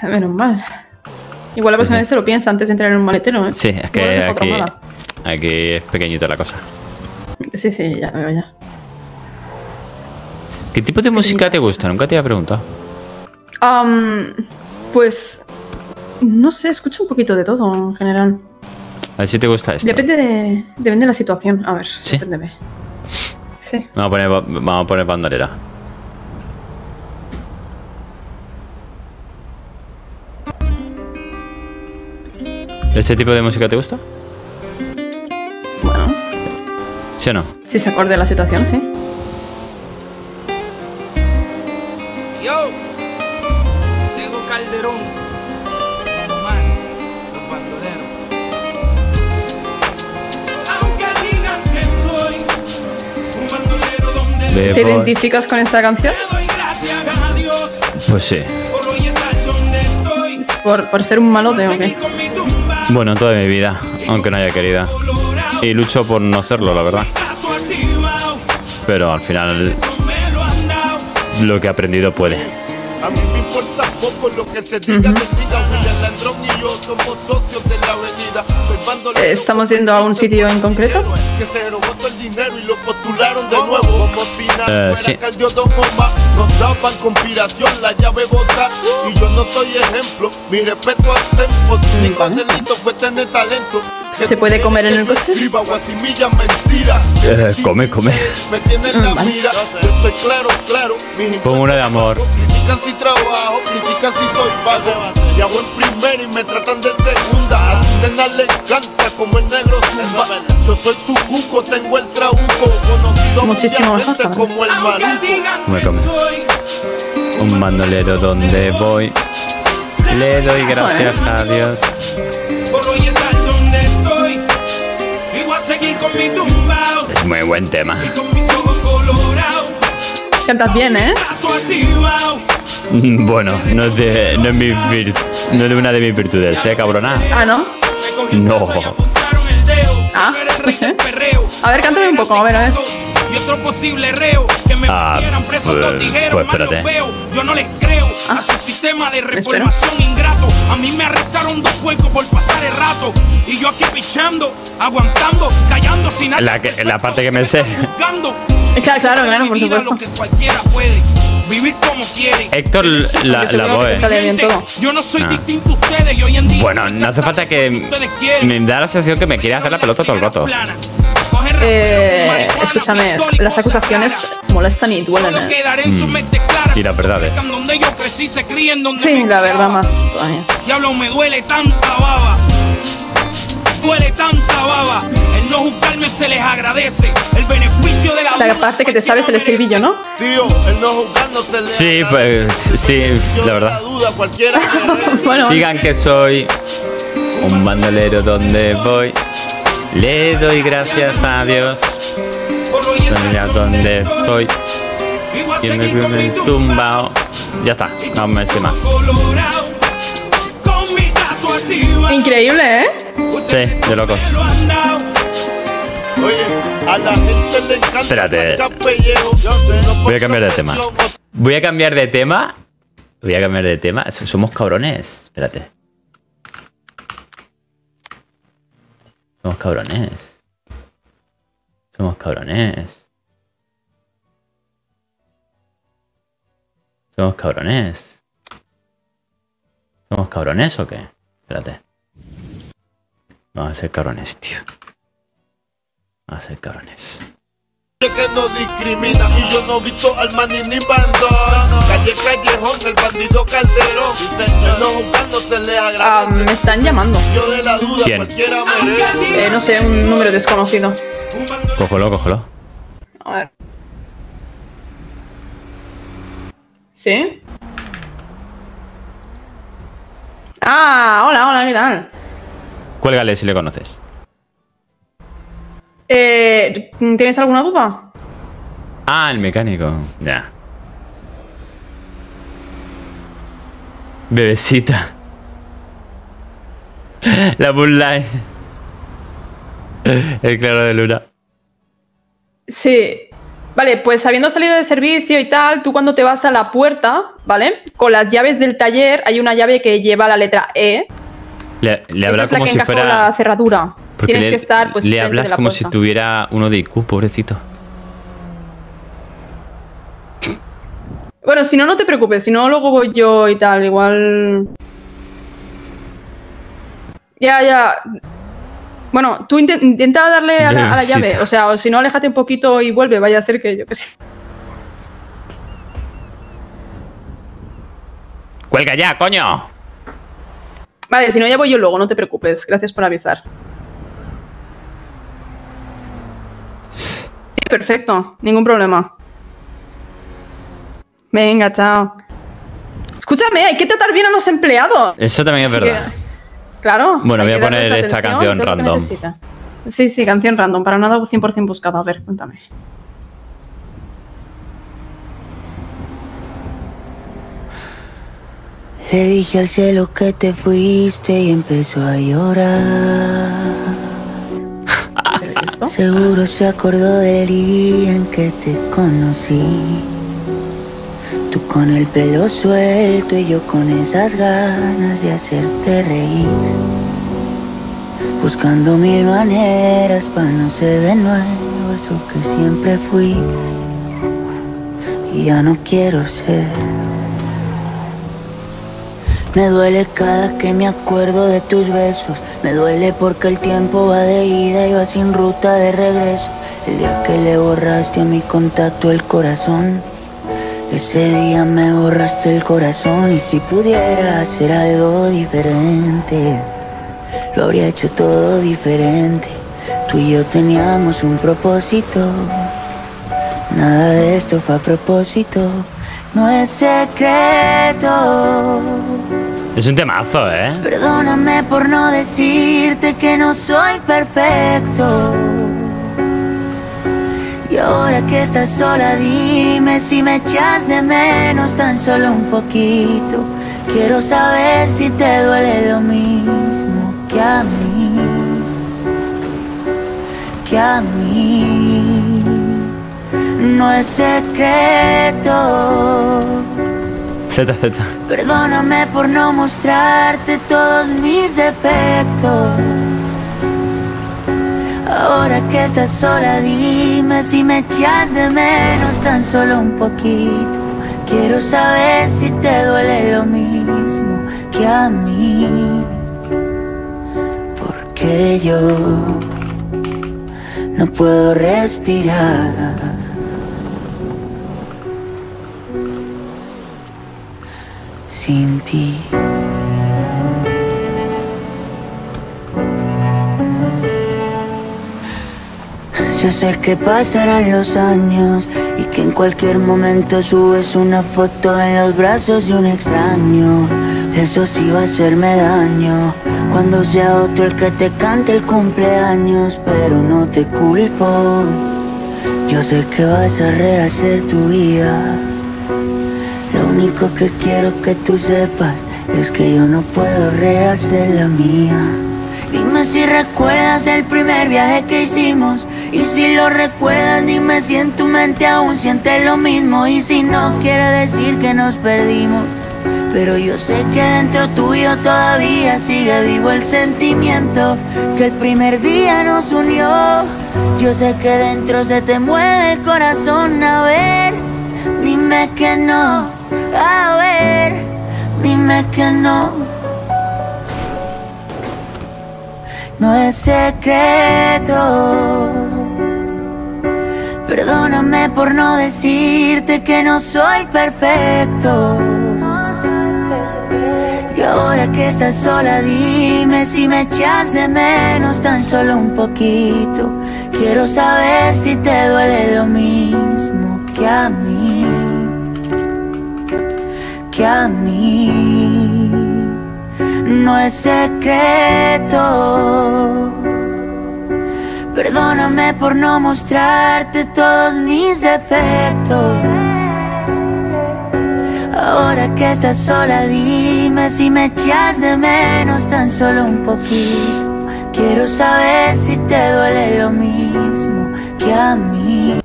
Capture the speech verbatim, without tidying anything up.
Menos mal. Igual la persona sí, sí. se lo piensa antes de entrar en un maletero, ¿eh? Sí, es que aquí, aquí es pequeñito la cosa. Sí, sí, ya veo ya. ¿Qué tipo de música te gusta? Nunca te había preguntado. Um, pues... No sé, escucho un poquito de todo en general. A ver si te gusta esto. Depende de, depende de la situación. A ver, ¿sí? Depende. Sí. Vamos a poner, vamos a poner bandolera. ¿Este tipo de música te gusta? Bueno. ¿Sí o no? Si se acorde a la situación, sí. Yo, Diego Calderón, Omar, los bandoleros. Aunque digan que soy un bandolero donde ¿te identificas con esta canción? Pues sí. ¿Por, por ser un malote o qué? Bueno, toda mi vida, aunque no haya querido. Y lucho por no hacerlo, la verdad. Pero al final, lo que he aprendido puede. A mí me importa poco lo que se diga, uh-huh. te diga, William Landrón y yo somos socios de la avenida. ¿Estamos yendo a un sitio en concreto? Que se robó todo el dinero y lo postularon de nuevo. Como si nada uh, sí. Nos daban conspiración, la llave bota. Y yo no soy ejemplo, mi respeto al tempo. Si mi delito fue tener talento. ¿Se puede comer en el coche? Eh, come, come. Me tienen la mira, yo estoy claro, claro. Pongo una de amor. Critican si trabajo, critican si soy vago. Y hago en primera y me tratan de segunda. A tu nena le encanta como el negro zumba. Yo soy tu cuco, tengo el trabuco. Conocido muchísimo mejor como el maruco. Me come. Un bandolero donde voy. Le doy gracias a Dios. Es muy buen tema. Cantas bien, ¿eh? Bueno, no es de, no es mi vir, no es de una de mis virtudes, ¿eh, cabrona? Ah, ¿no? No. Ah, pues sí. A ver, cántame un poco, a ver, a ver. Ah, pues, pues espérate. Yo no les creo ah, a su sistema de reformación ingrato. A mí me arrestaron dos puercos por pasar el rato. Y yo aquí pichando, aguantando, callando sin nada. La, que, la parte que me sé. Claro, claro, claro, por supuesto. Que cualquiera puede vivir como quiere. Héctor, la, la voz. Yo no soy ah. distinto a ustedes y hoy en día. Bueno, no hace falta que. Me da la sensación que me quiere hacer la pelota todo el rato. Eh, escúchame, las acusaciones molestan y duelen, ¿eh? Mm. Y la verdad, ¿eh? Sí, la verdad más todavía. Diablo, me duele tanta baba. Duele tanta baba. El no juzgarme se les agradece. El beneficio de la duda. La parte que te sabes el estribillo, ¿no? Tío, el no juzgarnos se les sí, pues sí, la verdad. Bueno, digan que soy un bandolero donde voy. Le doy gracias a Dios. Allá donde estoy. Y me he tumbado. Ya está, no me sé más. Increíble, ¿eh? Sí, de locos. Espérate. Voy a cambiar de tema. Voy a cambiar de tema. Voy a cambiar de tema. Somos cabrones. Espérate. Somos cabrones. Somos cabrones. Somos cabrones. ¿Somos cabrones o qué? Espérate. Vamos a ser cabrones, tío. Vamos a ser cabrones. Que no discrimina y yo no visto al maní ni bando. Calle Callejón, el bandido Calderón. No jugando se le agrada. Ah, me están llamando. Yo de la duda, ¿quién? Cualquiera merece. Eh, no sé, un número desconocido. Cógelo, cógelo. A ver. ¿Sí? Ah, hola, hola, ¿qué tal? Cuélgale si le conoces. Eh, ¿tienes alguna duda? Ah, el mecánico. Ya. Bebecita. La Moonlight. El claro de luna. Sí. Vale, pues habiendo salido de servicio y tal, tú cuando te vas a la puerta, ¿vale? Con las llaves del taller hay una llave que lleva la letra E. Le, le habla Esa es como la que si encaja fuera... con la cerradura. Porque Tienes le, que estar, pues, le frente hablas de la como puerta. si tuviera uno de I Q, pobrecito. Bueno, si no, no te preocupes. Si no, luego voy yo y tal. Igual... Ya, ya... Bueno, tú intent intenta darle a la, a la llave. O sea, o si no, aléjate un poquito y vuelve. Vaya a ser que yo que sé. ¡Cuelga ya, coño! Vale, si no, ya voy yo luego. No te preocupes. Gracias por avisar. Sí, perfecto. Ningún problema. Venga, chao. Escúchame, hay que tratar bien a los empleados. Eso también es verdad. Claro. Bueno, voy a poner darles esta atención, canción todo lo que random. necesita. Sí, sí, canción random. Para nada cien por cien buscado. A ver, cuéntame. Le dije al cielo que te fuiste y empezó a llorar. ¿Pero qué es esto? Seguro se acordó del día en que te conocí. Tú con el pelo suelto y yo con esas ganas de hacerte reír. Buscando mil maneras para no ser de nuevo eso que siempre fui. Y ya no quiero ser. Me duele cada que me acuerdo de tus besos. Me duele porque el tiempo va de ida y va sin ruta de regreso. El día que le borraste a mi contacto el corazón, ese día me borraste el corazón. Y si pudiera hacer algo diferente, lo habría hecho todo diferente. Tú y yo teníamos un propósito. Nada de esto fue a propósito. No es secreto. Es un temazo, ¿eh? Perdóname por no decirte que no soy perfecto. Y ahora que estás sola, dime si me echas de menos tan solo un poquito. Quiero saber si te duele lo mismo que a mí, que a mí. No es secreto. Z, Z. Perdóname por no mostrarte todos mis defectos. Ahora que estás sola, dime si me echas de menos tan solo un poquito. Quiero saber si te duele lo mismo que a mí. Porque yo no puedo respirar sin ti. Yo sé que pasarán los años y que en cualquier momento subes una foto en los brazos de un extraño. Eso sí va a hacerme daño cuando sea otro el que te cante el cumpleaños. Pero no te culpo, yo sé que vas a rehacer tu vida. Lo único que quiero que tú sepas es que yo no puedo rehacer la mía. Dime si recuerdas el primer viaje que hicimos. Y si lo recuerdas, dime si en tu mente aún sientes lo mismo. Y si no, quiere decir que nos perdimos. Pero yo sé que dentro tuyo todavía sigue vivo el sentimiento que el primer día nos unió. Yo sé que dentro se te mueve el corazón. A ver, dime que no. A ver, dime que no. No es secreto. Perdóname por no decirte que no soy perfecto. Y ahora que estás sola, dime si me echas de menos tan solo un poquito. Quiero saber si te duele lo mismo que a mí, que a mí. No es secreto. Perdóname por no mostrarte todos mis defectos. Ahora que estás sola, dime si me echas de menos tan solo un poquito. Quiero saber si te duele lo mismo que a mí.